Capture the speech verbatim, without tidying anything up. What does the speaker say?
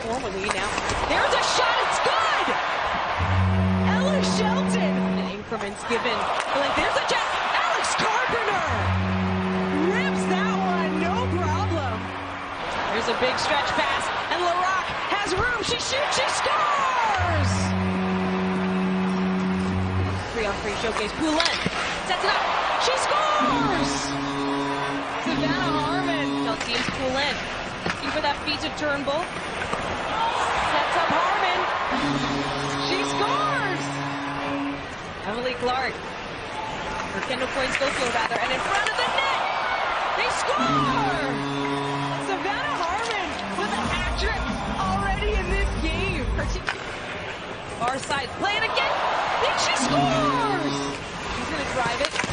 formally now. There's a shot, it's good! Ella Shelton! And increments given. Like, there's a jet. Alex Carpenter! Rips that one, no problem. There's a big stretch pass, and LaRock has room. She shoots, she scores! Three on three showcase. Poulin sets it up. She scores! Savannah Harmon. Tell teams Poulin. Looking for that feet to Turnbull. Sets up Harmon. She scores! Emily Clark. Or Kendall Coyne Schofield, rather. And in front of the net. They score! Savannah Harmon with a hat trick already in this game. Far side. Play it again. Then she scores! She's going to drive it.